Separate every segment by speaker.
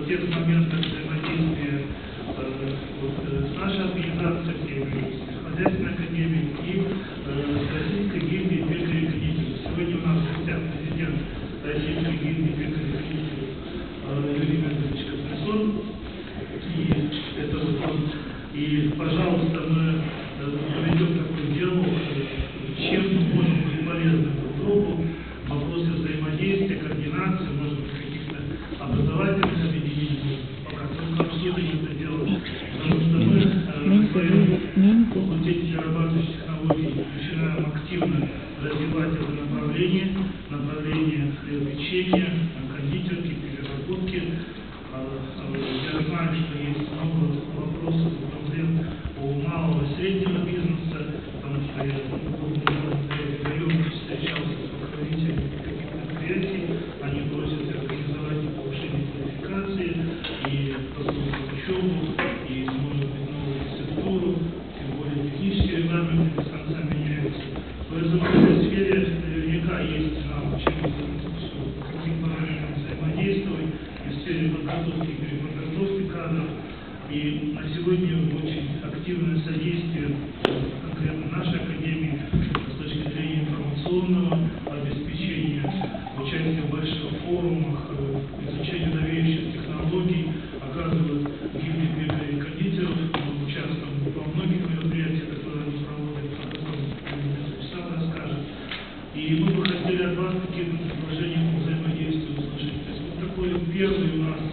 Speaker 1: тех моментах взаимодействия с нашей организацией, сельскохозяйственной академией и с Российской гильдией пекарей-кондитеров. Сегодня у нас в гостях президент Российской гильдии пекарей-кондитеров Юрий Владимирович Капресон. И это вот он. И, пожалуйста, мы проведем такой диалог, чем мы можем быть полезны друг другу, вопросы взаимодействия, координации, может быть, каких-то образовательных объединений, пока только обсудим это дело, потому что мы в своем факультете перерабатывающих технологий начинаем активно развивать это направление хлебопечения, кондитерки, переработки. Я знаю, что есть много вопросов и проблем у малого и среднего бизнеса, потому что я в районе встречался с руководителями таких предприятий, они просят организовать и повышение квалификации, и продолжить учебу, и, может быть, новую рецептуру, тем более технические регламенты без конца меняются. Поэтому в этой сфере наверняка есть нам чем с каким параллельно взаимодействовать и в сфере подготовки и переподготовки кадров. И на сегодня очень активное содействие конкретно нашей академии с точки зрения информационного обеспечения, участия в больших форумах, изучения новейших технологий, оказывают гильдии пекарей и кондитеров. Мы участвуем во многих мероприятиях, которые они проводят, о которых сам расскажет. И мы бы хотели от вас какие-то предложения по взаимодействию услышать. То есть вот такой первый у нас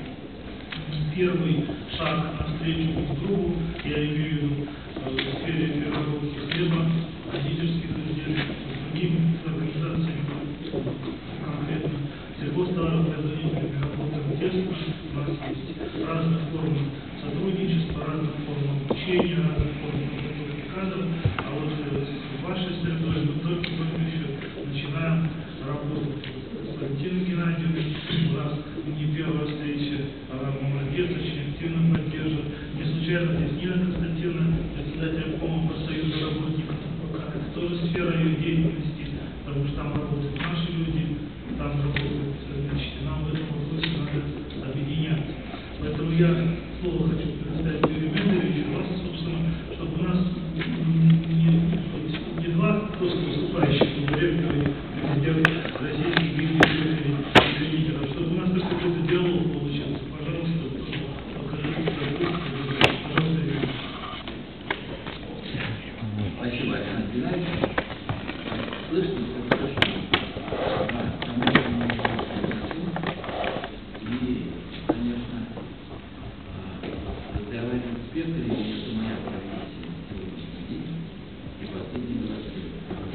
Speaker 1: первый шаг навстречу друг другу, я имею в виду в сфере переработки хлеба, кондитерских изделий, с другими организациями, конкретно сельхозтоваропроизводителями работаем тесно. У нас есть разные формы сотрудничества, разные формы обучения, разные формы подготовки кадров, а вот с вашей средой мы только еще начинаем работать. Валентин Геннадьевич у нас не первая встреча, молодец, очень активно поддерживает. Не случайно здесь Нина Константиновна, председатель КОМа профсоюза работников АПК. Это тоже сфера ее деятельности, потому что там работают наши люди, там работают, значит, нам в этом вопросе надо объединяться. Поэтому я слово хочу предоставить Юрию Дмитриевичу, вас, собственно, чтобы у нас не два просто выступающих, директора и президент Российской гильдии пекарей и кондитеров, чтобы у нас какой-то диалог получился. Пожалуйста, покажите свою пожалуйста, Юрий.
Speaker 2: Спасибо, Александр Геннадьевич. Слышно, и, конечно, разговаривать с пекарями — это моя профессия сегодняшний день и последние 20 лет.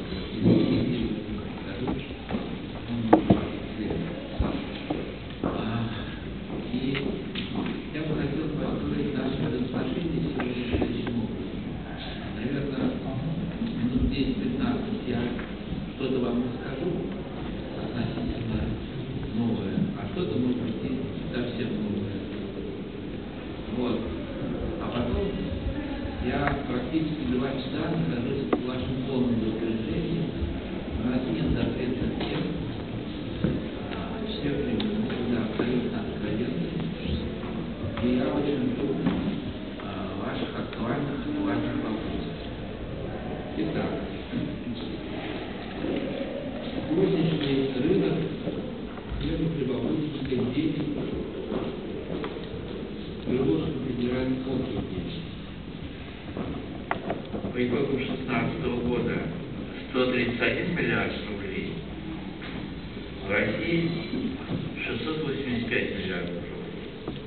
Speaker 2: И я бы хотел построить наши отношения сегодня следующим образом. Наверное, минут 10-15 я что-то вам расскажу относительно новое, а что-то может быть и совсем новое. Вот. А потом я практически 2 часа нахожусь в вашем полном распоряжении. У нас нет запретных тем. Все примерно всегда абсолютно откровенны. И я очень жду ваших актуальных и важных вопросов. Итак, розничный рынок хлебоприбавительных изделий Приволжского федерального округа. По итогам 2016 года 131 миллиард рублей, в России 685 миллиардов рублей.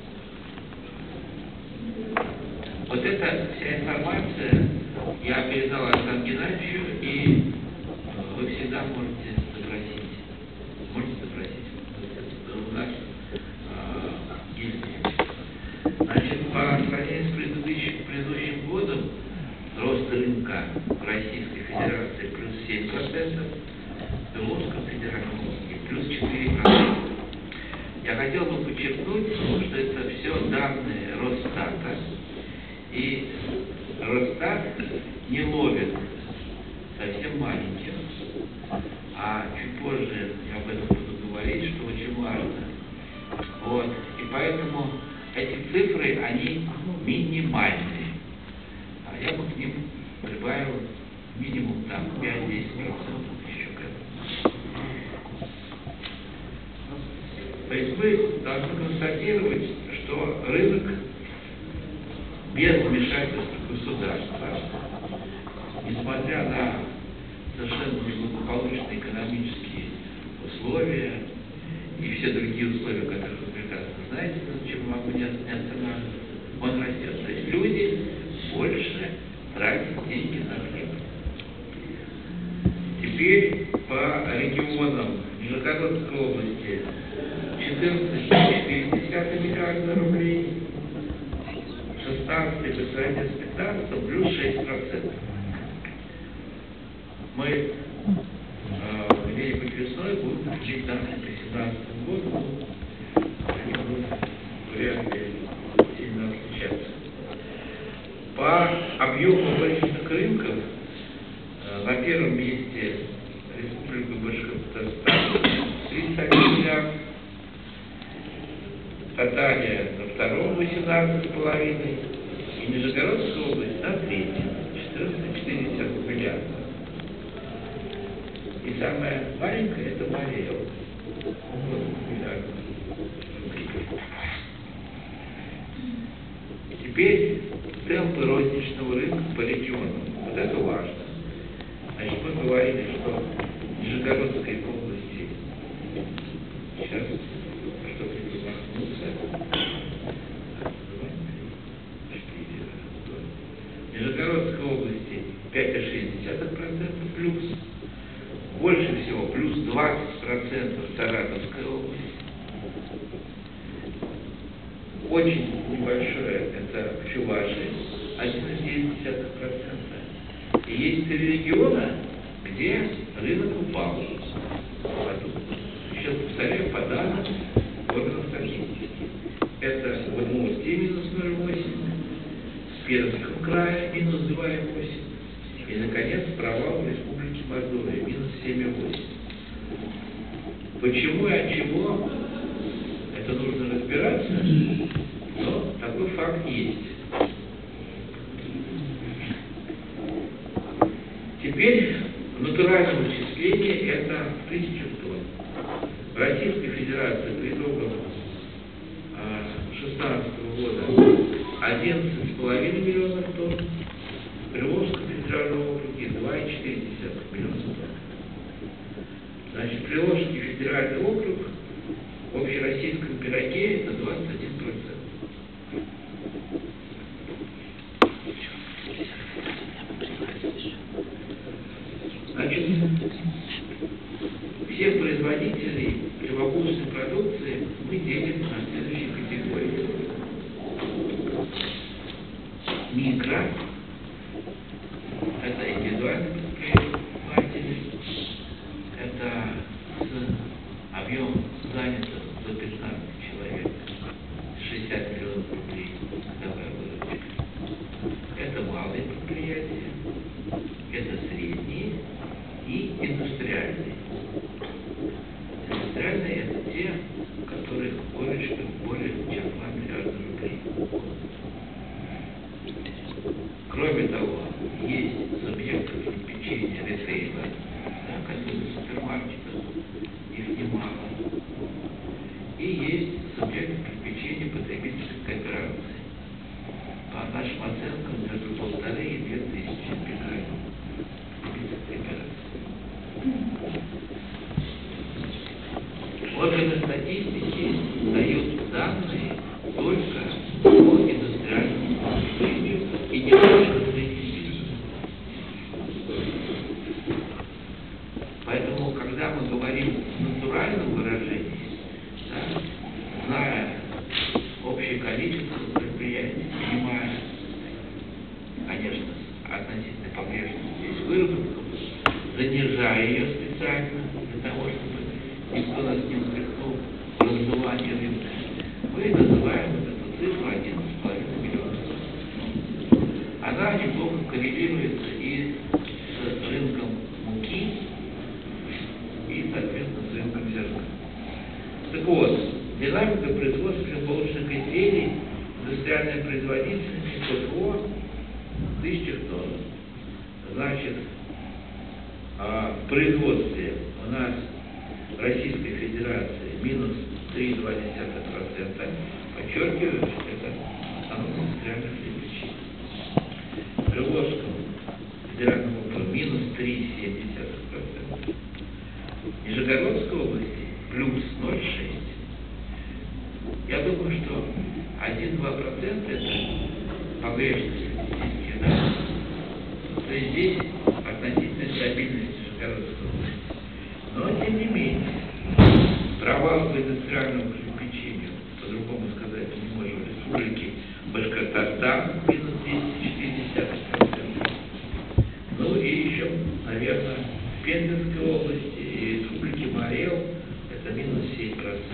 Speaker 2: Вот эта вся информация я передал Александру Геннадьевичу, и вы всегда можете запросить в нашей гильдии. Значит, по сравнению с предыдущим годом рост рынка в Российской Федерации плюс 7%, в Приволжском федеральном округе плюс 4%. Я хотел бы подчеркнуть, что это все данные Росстата, и Росстат не ловит совсем маленьких, а чуть позже я об этом буду говорить, что очень важно. Вот. И поэтому поэтому эти цифры, они минимальные. А я бы к ним прибавил минимум там 5-10% еще к этому. То есть мы должны констатировать, что рынок без вмешательства государства, несмотря на совершенно благополучные экономические условия и все другие условия, которые вы прекрасно знаете, чем могу не останавливаться, он растет. То есть люди больше тратят деньги на хлеб. Теперь по регионам Нижегородской области 14,4 миллиарда рублей, 16 по сравнению с 15 плюс 6%. Мы где-нибудь весной будем получить данные по 2017 году, они будут вряд ли сильно отличаться. По объему вырученных рынков на первом месте Республика Башкортостан 31 миллиард, Татария на втором 18,5 и Нижегородская область на третьем 14,4 миллиарда. И самая маленькая это Мария. Теперь темпы розничного рынка по регионам. Вот это важно. Значит, мы говорили, что в Нижегородской области сейчас что-то промахнулся. В Нижегородской области 5,6% плюс. Больше всего плюс 20% Саратовская область. Очень небольшое это Чувашия, 1,9%. И есть 3 региона, где рынок упал. Сейчас повторяю по данным органов статистики. Это в Удмуртии минус 0,8, в Пермском крае минус 2,8 и, наконец, провал в Республике Мордовия минус 7,8. Почему и от чего? Это нужно разбираться, но такой факт есть. Теперь в натуральном исчислении это 1000 тонн. В Российской Федерации по итогам 2016 года 11,5 миллионов тонн, в Приволжском федеральном округе 2,4 миллиона тонн. Значит, Приволжский федеральный округ в общероссийском пироге это 21%. Значит, всех производителей хлебобулочной продукции мы делим на следующие категории. Микро – это индивидуальные предприниматели, это объем занятых до 15 человек, 60 миллионов рублей годовая выручка. Это малые предприятия, это средние и индустриальные. Индустриальные – это те, которые выручка более чем 2 миллиарда рублей. Кроме того, есть субъекты обеспечения ритейла, которые супермаркетов, их немало. И есть субъекты обеспечения потребительской кооперации. По нашим оценкам, между 1500 и 2000 потребительской кооперации. Органы статистики дают данные только по индустриальному обеспечению и не только по индивидууму. Поэтому, когда мы говорим в натуральном выражении, да, зная общее количество предприятий, понимая, конечно, относительно погрешности здесь выработку, занижая ее специально для того, чтобы никто нас не упрекнул в раздувании рынка, мы называем вот эту цифру 11,5 миллиона. Динамика производства хлебобулочных изделий, индустриальной производительности ПФО в тысячах тонн. Значит, в производстве у нас в Российской Федерации минус 3,2%. Подчеркиваю, что это основном индустриальных хлебопечений. В Приволжском федеральном округе минус 3,7%. В Нижегородской области плюс 0,6%. Я думаю, что 1-2% это погрешность статистики, да? То есть здесь относительная стабильность Нижегородской области. Но, тем не менее, провал по индустриальному хлебопечению, по-другому сказать не можем, республики Башкортостан минус 10,4%. Ну и еще, наверное, в Пензенской области и республике Марел это минус 7%.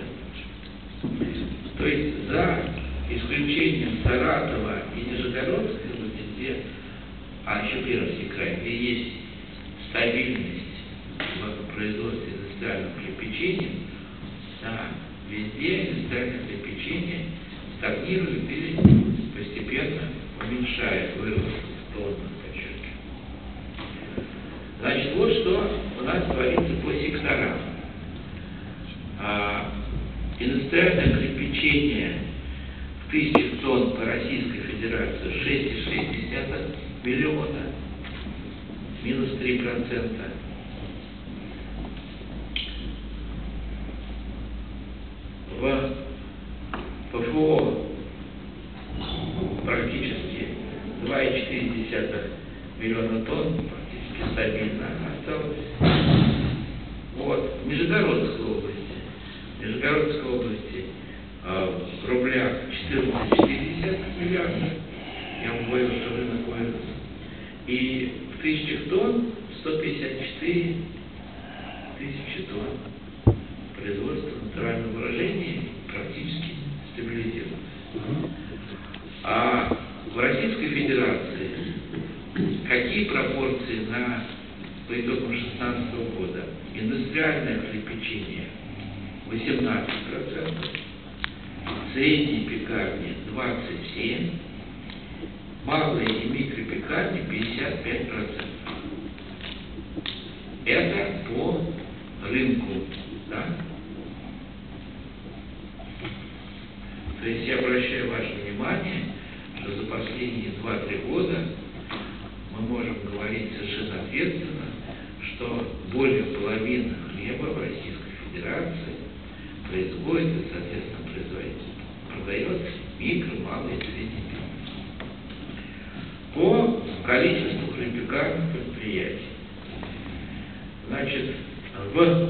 Speaker 2: То есть за исключением Саратова и Нижегородской области, где, еще Пермский край, где есть стабильность в производстве индустриального хлебопечения, да, везде индустриальное хлебопечение стагнирует или постепенно уменьшает вырост в тоннах, подчеркиваю. Значит, вот что у нас творится по секторам. Индустриальное хлебопечение в тысячах тонн по Российской Федерации 6,6 миллиона, минус 3%. В ПФО практически 2,4 миллиона тонн, практически стабильно осталось. Вот. В Нижегородской области. В Нижегородской области в рублях 14,4 миллиарда. Я вам говорю, что рынок вырос. И в тысячах тонн 154 тысячи тонн. Производство натурального выражения практически стабилизировано. А в Российской Федерации какие пропорции по итогам 2016 года? Индустриальное хлебопечение 18%, средние пекарни 27%, малые и микропекарни 55%. Это по рынку, да? То есть я обращаю ваше внимание, что за последние 2-3 года мы можем говорить совершенно ответственно, что более половины хлеба в Российской Федерации производится, соответственно, продается микро, малый и средний бизнес. По количеству хлебопекарных предприятий. Значит, в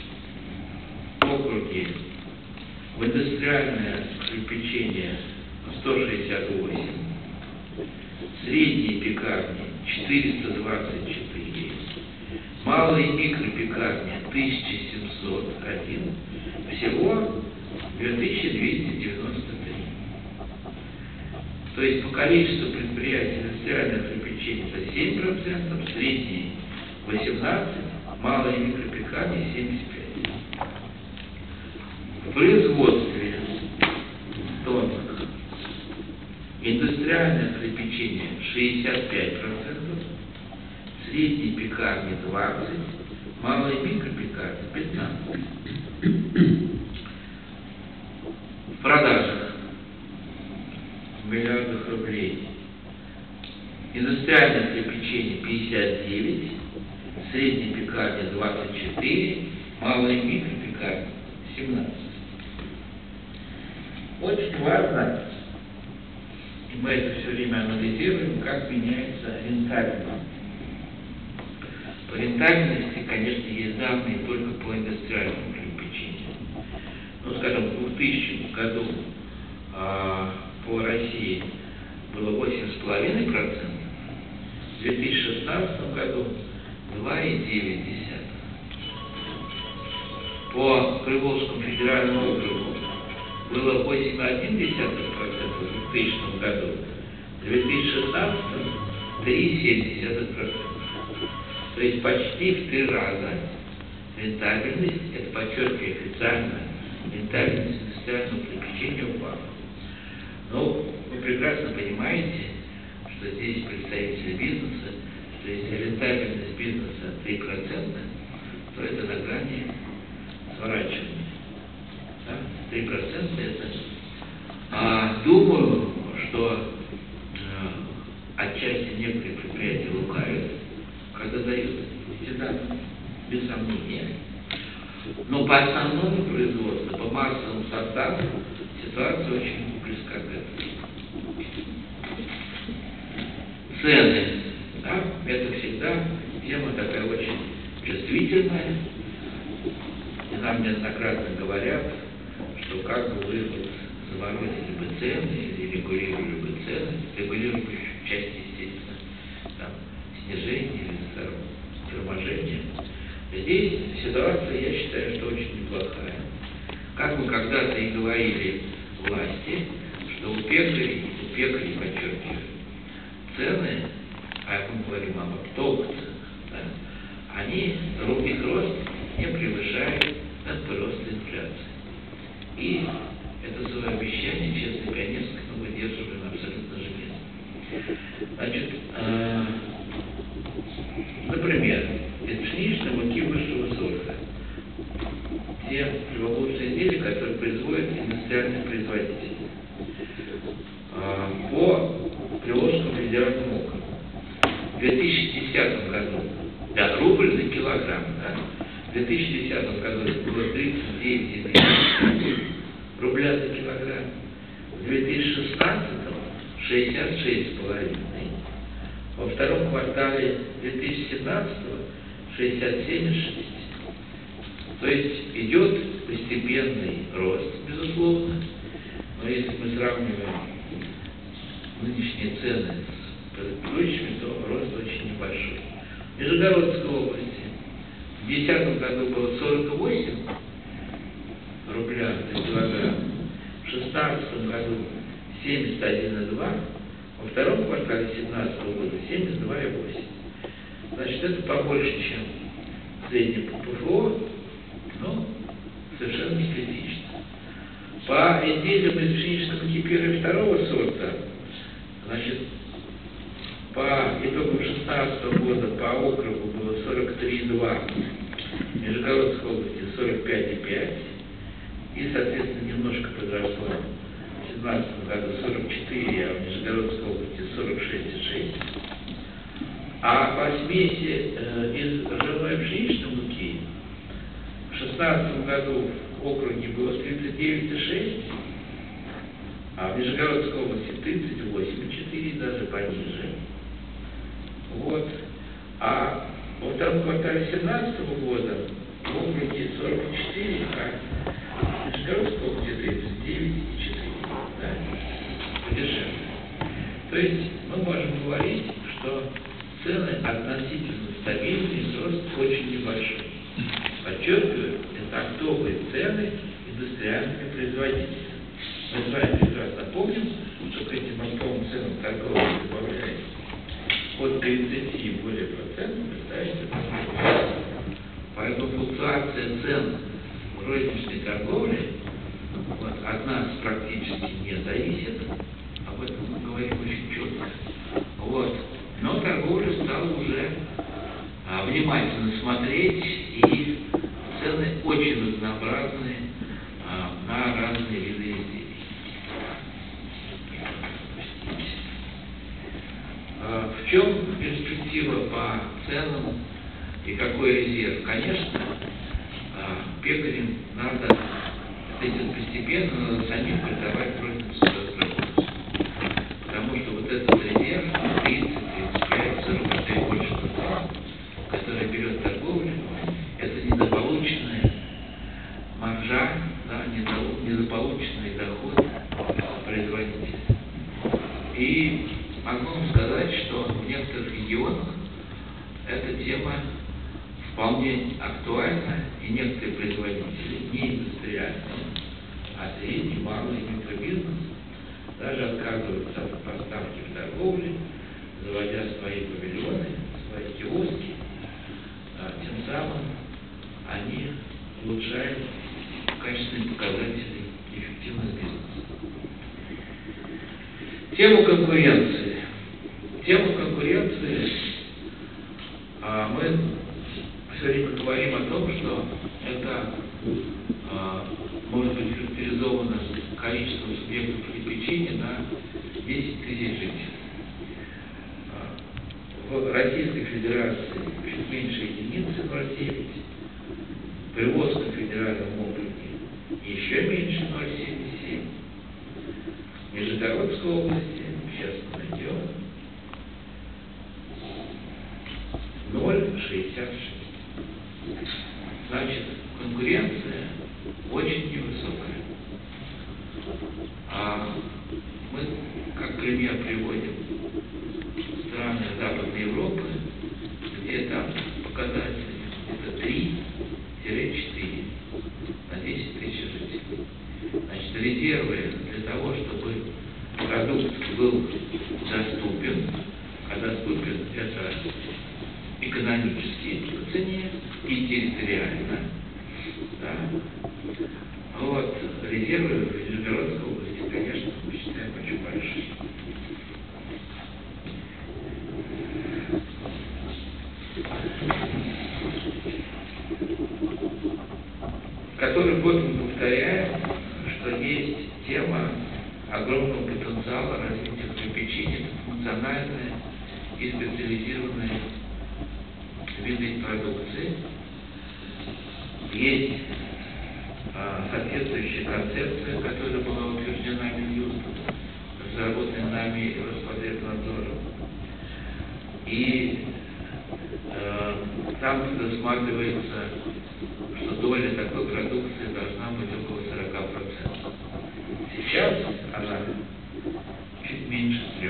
Speaker 2: округе в индустриальное хлебопечение 168, средние пекарни 424, малые микропекарни 1701, всего 2293. То есть по количеству предприятий индустриальных хлебопечений это 7%, средние 18%, малые микропекарни 75%. В производстве тоннах индустриальное хлебопечение 65%, средние пекарни 20%, малые микропекарни 15%. В продажах в миллиардах рублей индустриальное хлебопечение 59%, средние пекарни 24%, малые микропекарни 17%. Очень важно, и мы это все время анализируем, как меняется рентабельность. По рентабельности, конечно, есть данные только по индустриальному хлебопечению. Ну, скажем, в 2000 году по России было 8,5%, в 2016 году 2,9%. По Приволжскому федеральному округу было 8,1% в 2000 году, в 2016 3,7%. То есть почти в 3 раза рентабельность, это подчеркиваю официально, рентабельность специального привлечения в банк. Но вы прекрасно понимаете, что здесь представители бизнеса, то есть рентабельность бизнеса 3%, то это на грани сворачивания. Да? 3% это. Думаю, что отчасти некоторые предприятия лукавят, когда дают эти данные, без сомнения. Но по основному производству, по массовым сортам, ситуация очень близка к этому. Цены, да, это всегда тема такая очень чувствительная. И нам неоднократно говорят, что как бы вы вот заморозили бы цены или регулировали бы цены, регулирующую часть, естественно, там, снижение или торможение. Здесь ситуация, я считаю, что очень неплохая. Как мы когда-то и говорили власти, что у пекарей, подчеркиваю, цены, а мы говорим об оптовых ценах, да, их рост не превышает прироста инфляции. И это свое обещание, честно и пионерское, мы выдерживаем абсолютно железно. Значит, например, из пшеничной муки высшего сорта те хлебобулочные изделия, которые производят индустриальные производители. По Приволжскому федеральному округу в 2010 году, да, рубль за килограмм, да, в 2010 году было 39,2 рубля за килограмм, в 2016 66,5, во втором квартале 2017 67,6. То есть идет постепенный рост, безусловно, но если мы сравниваем нынешние цены с предыдущими, то рост очень небольшой. В Нижегородской области в 2010 году было 48 рубля за килограмм, в 2016 году 71,2, во втором квартале 2017 года 72,8. Значит, это побольше, чем средний по ПФО, но совершенно не критично. По изделиям из пшеничной муки первого и второго сорта, значит, по итогам 2016 года по округу было 43,2, в Нижегородской области 45,5, и, соответственно, немножко подросло в 2017 году 44, а в Нижегородской области 46,6. А по смеси из ржаной пшеничной муки в 2016 году в округе было 39,6, а в Нижегородской области 38,4, даже пониже. Вот. А во втором квартале 2017 года в округе 44, а в Нижегородской области 39,4. Да? Подешевле. То есть мы можем говорить, что цены относительно стабильные, рост очень небольшой. Подчеркиваю, это оптовые цены индустриальными производителями. Мы с вами прекрасно помним, что к этим оптовым ценам торговли добавляется от 30 и более процентов, представляете? Поэтому флуктуация цен в розничной торговле от нас практически не зависит. Об этом мы говорим очень четко. Вот. Но торговля стала уже внимательно смотреть, и цены очень разнообразные на разные виды изделий. В чем перспектива по ценам и какой резерв? Конечно, пекарям надо, это постепенно, надо самим придавать розничную разработку. Потому что вот этот резерв 30, 35, 40 и больше процентов, который берет торговля, это недополученная маржа, да, недополученный доход производителя. И могу вам сказать, что в некоторых регионах эта тема вполне актуальна, и некоторые производители, не индустриальные, а средний, малый и микробизнес, даже отказываются от поставки в торговле, заводя свои павильоны, свои киоски. Тем самым они улучшают качественные показатели эффективность бизнеса. Тему конкуренции. Тему конкуренции мы все время говорим о том, что это может быть характеризовано количеством субъектов обеспечения на 10 тысяч жителей. В Российской Федерации чуть меньше единицы, 0,9. В Приволжском федеральном округе еще меньше, 0,77. В Нижегородской области, сейчас мы найдем, 0,66. Значит, конкуренция очень невысокая. Мы, как пример, приводим страны Западной Европы, где там показатель это 3-4 на 10 тысяч жителей. Значит, резервы для того, чтобы продукт был доступен, а доступен это экономически по цене и территориально. Да? Вот, резервы в Нижегородской области, конечно, мы считаем очень большие. Который год мы повторяем, что есть тема огромного потенциала развития хлебопечения, функциональная и специализированная виды продукции. Есть соответствующая концепция, которая была утверждена Минюстом, разработана нами и Роспотребнадзором. И там предусматривается, что доля такой продукции должна быть около 40%. Сейчас она чуть меньше 3%.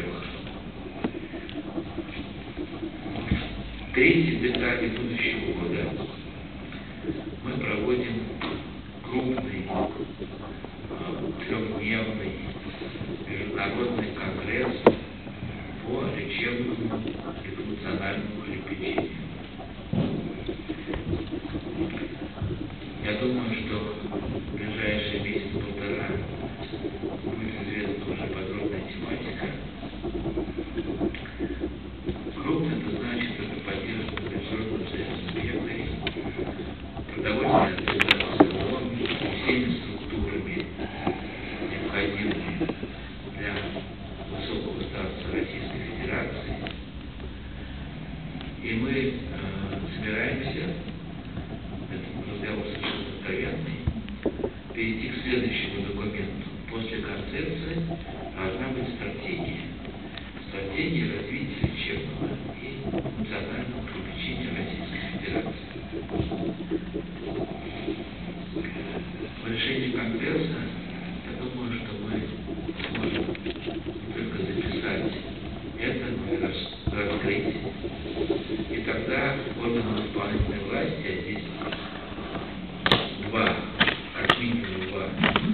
Speaker 2: В третьей декаде будущего года мы проводим крупный трехдневный международный конгресс по лечебному и функциональному хлебопечению. Я думаю, что в ближайшие месяц-полтора будет известна уже подробная тематика. Крупно это значит, это поддержка международных субъектов, продовольственная организация ООН, всеми структурами, необходимыми для высокого статуса Российской Федерации. И мы собираемся, это разговор совершенно откровенный, перейти к следующему документу. После концепции должна быть стратегия. Стратегия развития лечебного и функционального хлебопечения Российской Федерации. В решении Конгресса, я думаю, что мы сможем не только записать это, но и раскрыть. И тогда органы исполнительной власти, а здесь как минимум два,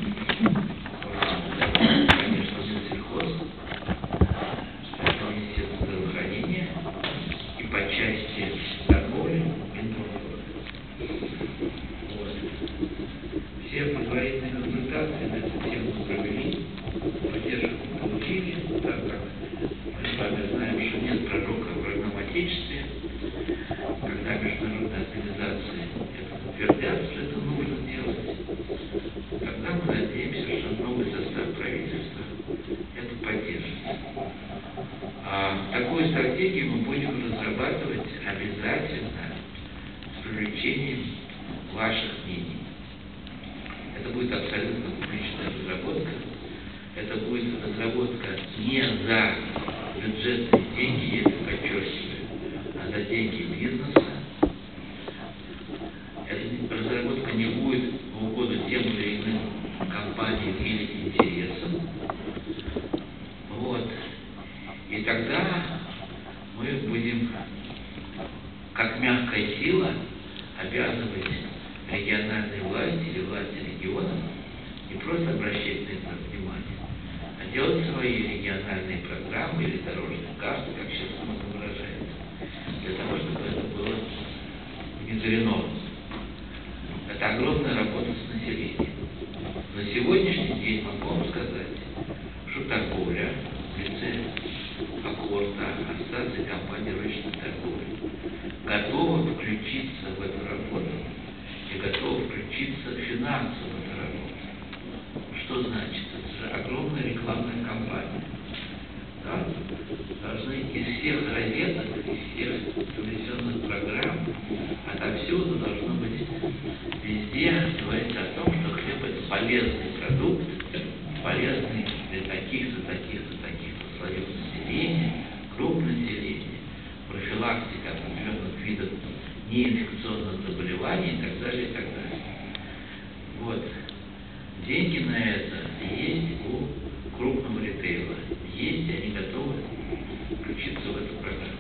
Speaker 2: конечно, Минсельхоз, это Министерство здравоохранения, и по части торговли Минпромторг. Вот. Все предварительные консультации на эту тему провели, поддержку получили, так как мы с вами знаем, что нет пророка в родном Отечестве. Когда международные организации это утвердят, что это нужно делать, тогда мы надеемся, что новый состав правительства это поддержит. Такую стратегию мы будем разрабатывать обязательно с привлечением ваших мнений. Это будет абсолютно публичная разработка. Это будет разработка не за бюджетные деньги, я это подчеркиваю, а за деньги бизнеса. Эта разработка не будет в угоду тем или иным компаниям или интересам. Вот. И тогда мы будем, как мягкая сила, обязывать региональные власти или власти регионов не просто обращать на это внимание, а делать свои региональные программы или дорожные карты, как сейчас можно выражается, для того, чтобы это было внедрено. Это огромная работа с населением. На сегодняшний финансово дорого. Что значит? Это же огромная рекламная кампания. Да? Должны из всех розеток, из всех телевизионных программ, отовсюду должно быть везде говорить о том, что хлеб – это полезный продукт, полезный для таких-то, таких-то, таких-то слоев населения, групп населения, профилактика определенных видов неинфекционных заболеваний и так далее, и так далее. Вот. Деньги на это есть у крупного ритейла. Есть, и они готовы включиться в эту программу.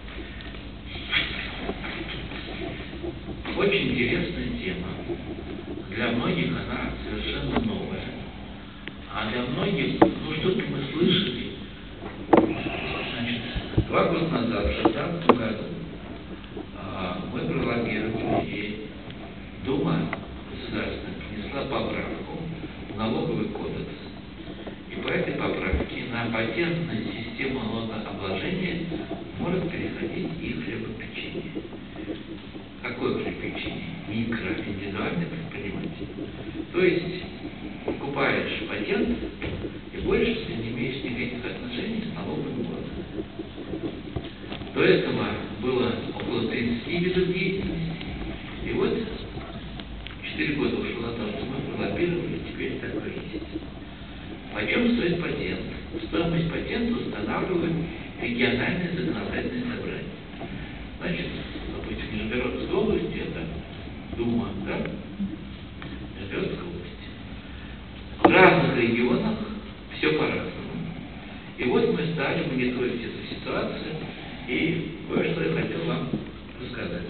Speaker 2: Очень интересная тема. Для многих она совершенно новая. А для многих, ну что-то мы слышали. Значит, 2 года назад, в 2016 году, мы пролоббировали, и Дума государственная внесла поправку в налоговый кодекс. И по этой поправке на патентную систему налогообложения может переходить и хлебопечение. Какое хлебопечение? Микро, индивидуальный предприниматель. То есть покупаешь патент и больше ты не имеешь никаких отношений с налоговым кодексом. До этого было около 30 видов деятельности. И вот 4 года ушло на то, что мы пролоббировали, теперь такое есть. Почем стоит патент? Стоимость патента устанавливают региональные законодательные собрания. Значит, допустим, в Нижегородской области это Дума, да? Нижегородской области. В разных регионах все по-разному. И вот мы стали мониторить эту ситуацию, и кое-что я хотел вам рассказать.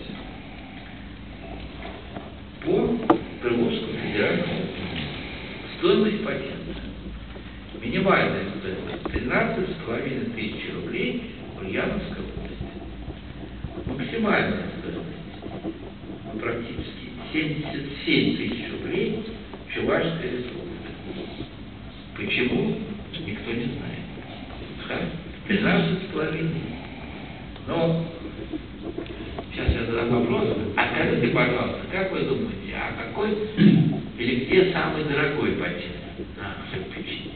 Speaker 2: По Приволжскому федеральному округу стоимость патента. Минимальная стоимость 13,5 тысяч рублей в Ульяновской области. Максимальная стоимость практически 77 тысяч рублей в Чувашской республике. Почему? Никто не знает. 13,5. Но сейчас я задам вопрос. А скажите, пожалуйста, как вы думаете, а какой или где самый дорогой патент на хлебопечение?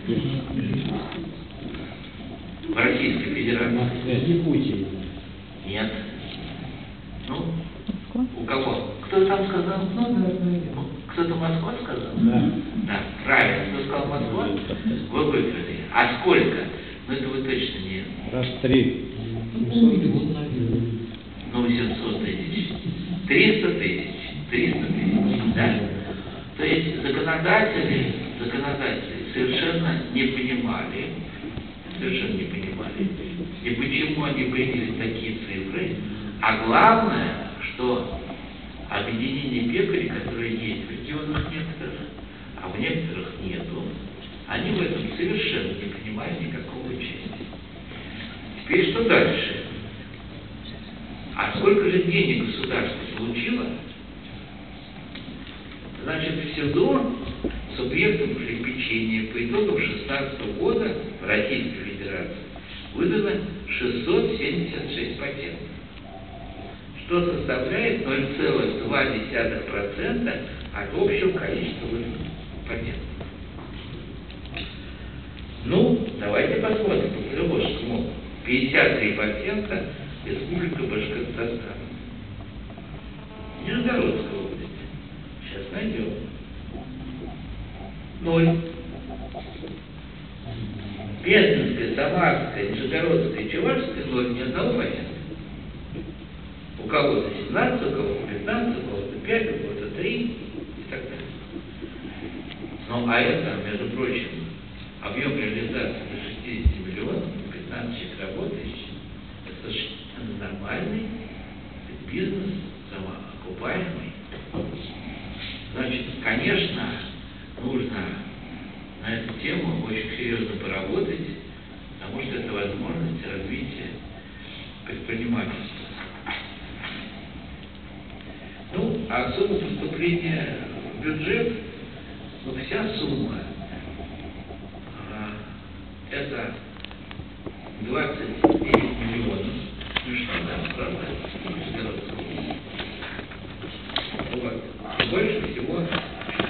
Speaker 2: В Российской Федерации. Нет. Ну, у кого? Кто там сказал? Кто-то Москва сказал? Да, правильно. Кто сказал Москва? Вы выиграли. А сколько? Ну, это вы точно не...
Speaker 3: Раз 3.
Speaker 2: Ну, 800 тысяч. 300 тысяч. 300 тысяч, да? То есть законодатели совершенно не понимали, и почему они приняли такие цифры. А главное, что объединение пекарей, которые есть в регионах некоторых, а в некоторых нету, они в этом совершенно не понимают никакого участия. Теперь что дальше? А сколько же денег государство получило? Значит, всего субъектам хлебопечения по итогам 2016 года в Российской Федерации выдано 676 патентов, что составляет 0,2% от общего количества выданных патентов. Ну, давайте посмотрим по Приволжскому округу. 53 патента Республика Башкортостан. Нижегородская область. Сейчас найдем. 0. Пензенская, Самарская, Нижегородская, Чувашская 0, ни одного патента. У кого-то 17, у кого-то 15, у кого-то 5, у кого-то 3 и так далее. Ну, а это, между прочим, объем реализации до 60 миллионов, 15 человек работающих, это совершенно нормальный бизнес, самоокупаемый. Значит, конечно, нужно на эту тему очень серьезно поработать, потому что это возможность развития предпринимательства. Ну, а сумма поступления в бюджет, ну, вся сумма, это 29 миллионов. Ну что, да, правда? Вот. Больше всего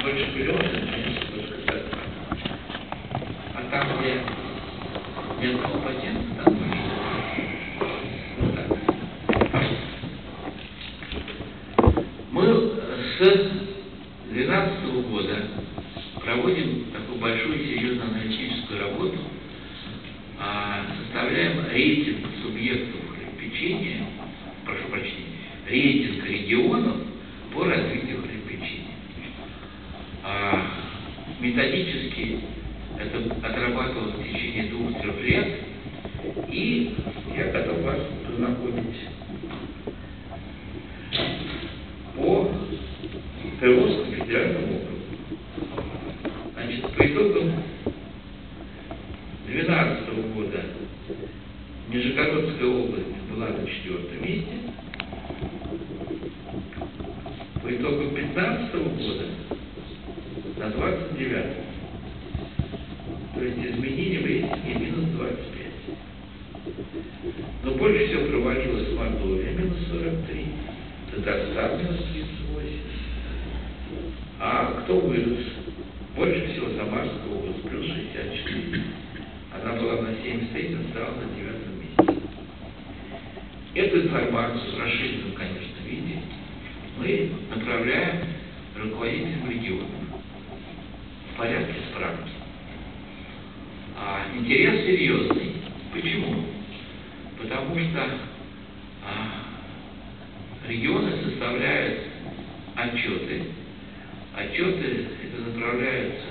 Speaker 3: года проводим такую большую серьезную аналитическую работу, составляем рейтинг субъектов хлебопечения, прошу прощения, рейтинг регионов по развитию хлебопечения. Методически это отрабатывалось в течение 2-3 лет, и я готов вас познакомить по Приволжскому федеральному округу. Значит, по итогам 2012 года Нижегородская область была на 4-м месте, по итогам 2015 года на 29-м. То есть изменение в рейтинге минус 25. Но больше всего провалилась Мордовия, минус 43, Татарстан, минус 38. А кто вырос? Больше всего Самарская область, плюс 64. Она была на 73-м, стала на 9-м месте. Эту информацию в расширенном, конечно, виде мы направляем руководителям регионов в порядке справки. Интерес серьезный. Почему? Потому что регионы составляют отчеты. Отчеты это направляются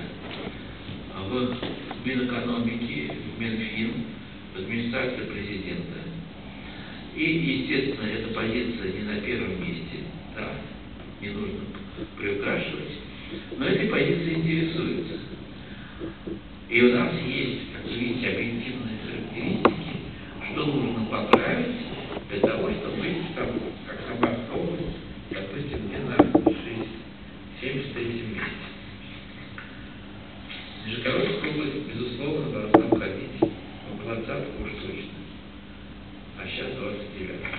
Speaker 3: в Минэкономики, в Минфин, в администрацию президента. И, естественно, эта позиция не на первом месте, да, не нужно приукрашивать, но этой позицией интересуются. И у нас есть, как вы видите, объективные характеристики, что нужно поправить для того, чтобы быть там, как Самарская область, допустим, где на 73-м месте. Нижегородская область, безусловно, должна входить в 20-ку уж точно, а сейчас 29-ку.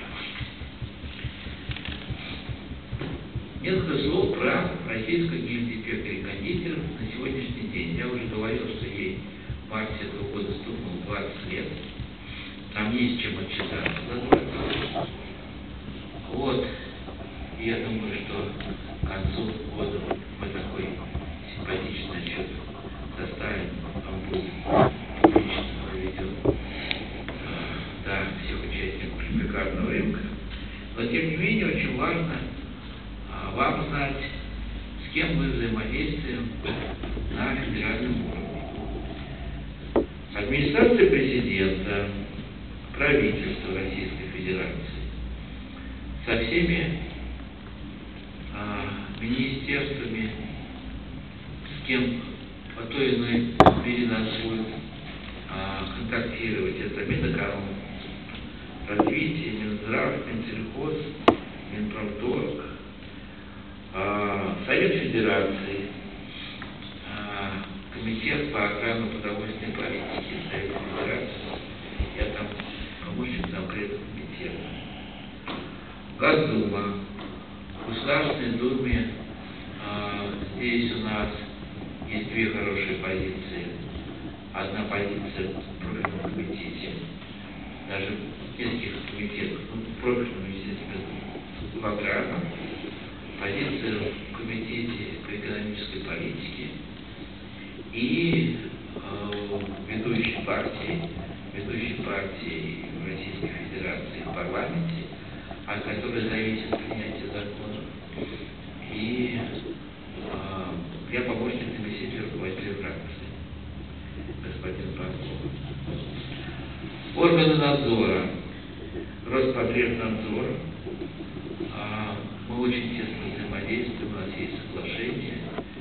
Speaker 3: Несколько слов про Российскую гильдию пекарей и кондитеров на сегодняшний день. Я уже говорил, что ей в марте этого года стукнуло 20 лет. Там есть чем отчитаться за 20 лет. Вот. И я думаю, что к концу года мы такой симпатичный отчет составим, он будет публично проведен до всех участников хлебопекарного рынка. Но тем не менее очень важно вам знать, с кем мы взаимодействуем на федеральном уровне. Администрация президента, правительство Российской Федерации, со всеми министерствами, с кем по той или иной мере нас будет контактировать. Это Минэкономика, развитие, Минздрав, Минсельхоз, Минпромторг, Совет Федерации, Комитет по охране продовольственной политики Совета Федерации, я там помощник конкретного комитета, Госдума, в Государственной Думе здесь у нас есть 2 хорошие позиции. Одна позиция в профильном комитете, даже в нескольких комитетах, в профильном, естественно, в аграрном, позиция в комитете по экономической политике и ведущей партии в Российской Федерации в парламенте, от которой зависит принятие законов. И я помощник заместителя руководителя фракции, господин Панков. Органы надзора, Роспотребнадзор. Мы очень тесно взаимодействуем, у нас есть соглашение,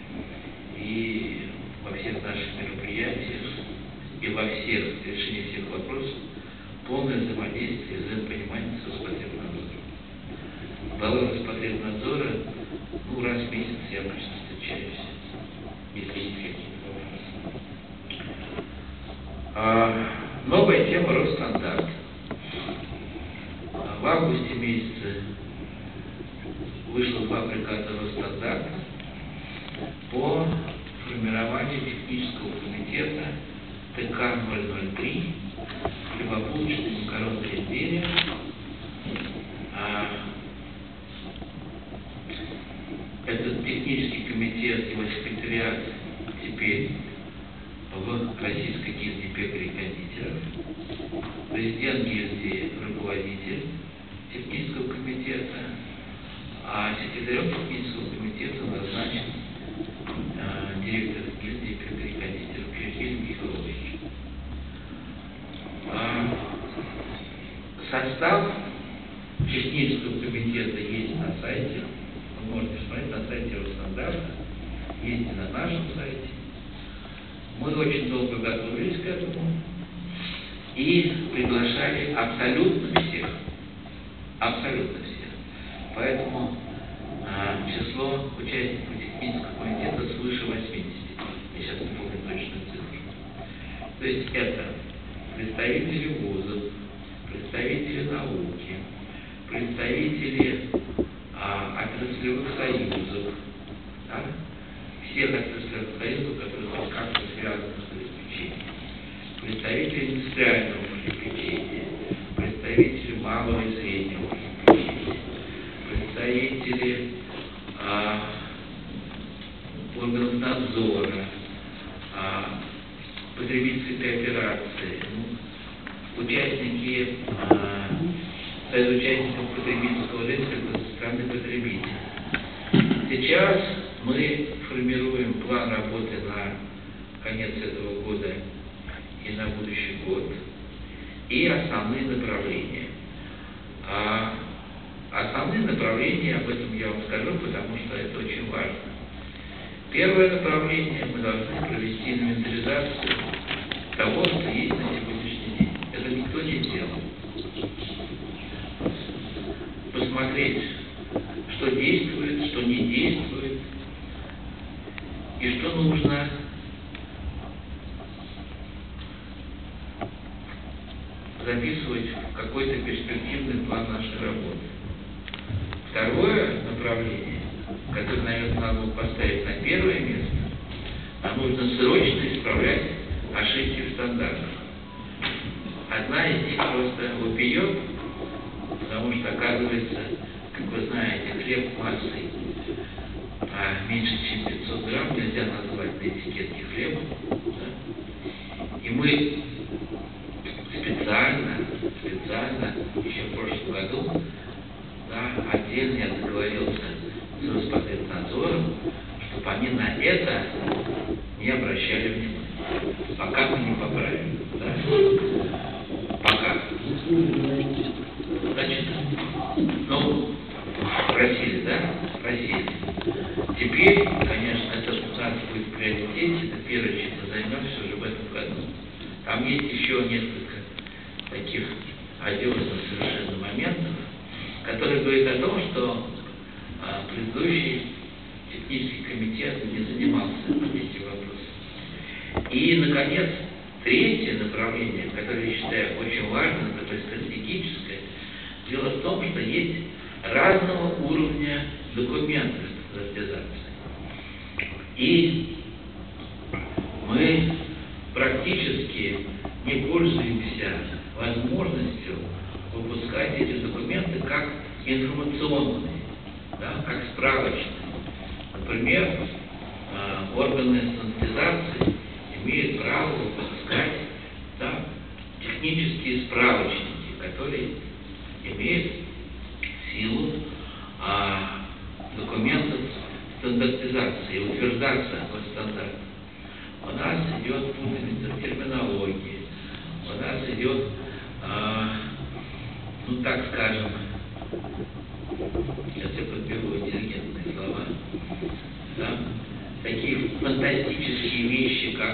Speaker 3: и во всех наших мероприятиях, и во всех решении всех вопросов полное взаимодействие, взаимопонимание с Роспотребнадзором. Глава Роспотребнадзора, раз в месяц я обычно встречаюсь, если есть какие-то вопросы. Новая тема Росстандарт. В августе месяце вышло 2 приказа Росстандарта по формированию технического комитета ТК-003 хлебобулочные макаронные изделия. Этот технический комитет, его секретариат теперь в Российской гильдии пекарей и кондитеров, президент гильдии руководитель технического комитета, а секретарем технического комитета назначен директор гильдии пекарей и кондитеров Евгений Михайлович. Состав технического комитета есть на сайте. Вы можете посмотреть на сайте Росстандарта, есть и на нашем сайте. Мы очень долго готовились к этому и приглашали абсолютно всех. Абсолютно всех. Поэтому число участников технического комитета свыше 80. Я сейчас не помню точную цифру. То есть это представители вузов, представители науки, представители отраслевых союзов, да? Всех отраслевых союзов, которые хоть как-то связаны с обеспечением, представители индустриального обеспечения, представители малого и среднего обеспечения, представители органов надзора, потребительской кооперации, участники, союз участников потребительского рынка со стороны потребителей. Сейчас мы формируем план работы на конец этого года и на будущий год и основные направления. Основные направления, об этом я вам скажу, потому что это очень важно. Первое направление: мы должны провести инвентаризацию того, что есть на сегодняшний день. Это никто не делал. Посмотреть, что действует, что не действует, и что нужно записывать в какой-то перспективный план нашей работы. Второе направление, которое, наверное, надо было поставить на первое место, нам нужно срочно исправлять ошибки в стандартах. Одна из них просто вопиет, потому что, оказывается, как вы знаете, хлеб массой меньше, чем 500 грамм нельзя назвать на этикетке хлебом. Да? И мы специально, еще в прошлом году, да, отдельно я договорился с Роспотребнадзором, чтобы они на это не обращали внимания. Пока мы не поправим. Да? Пока. Значит, просили, да? Просили. Теперь, конечно, это у нас будет в приоритете, это первое, чем мы займемся уже в этом году. Там есть еще несколько таких одиозных совершенно моментов, которые говорят о том, что предыдущий технический комитет не занимался этим вопросом. И, наконец, третье направление, которое я считаю очень важным, такое стратегическое, дело в том, что есть разного уровня документы стандартизации. И мы практически не пользуемся возможностью выпускать эти документы как информационные, да, как справочные. Например, органы стандартизации имеют право выпускать, да, технические справочники, которые имеют силу документов стандартизации и утверждаться по стандартам. У нас идет путаница в терминологии, у нас идет, так скажем, сейчас я подберу интеллигентные слова, да, такие фантастические вещи, как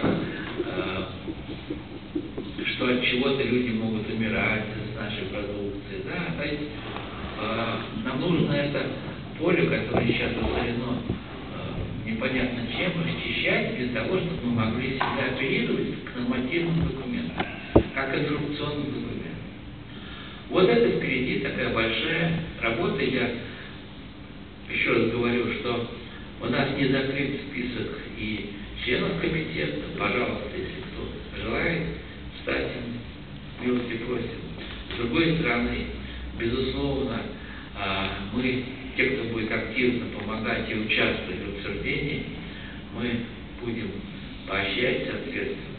Speaker 3: что от чего-то люди могут умирать с нашей продукции, да, то есть нам нужно это поле, которое сейчас засорено непонятно чем, расчищать для того, чтобы мы могли себя оперировать к нормативным документам, как информационным документам. Вот это впереди такая большая работа. Я еще раз говорю, что у нас не закрыт список и членов комитета. Пожалуйста, если кто желает стать им, милости просим. С другой стороны, безусловно, мы те, кто будет активно помогать и участвовать в обсуждении, мы будем поощрять, соответственно.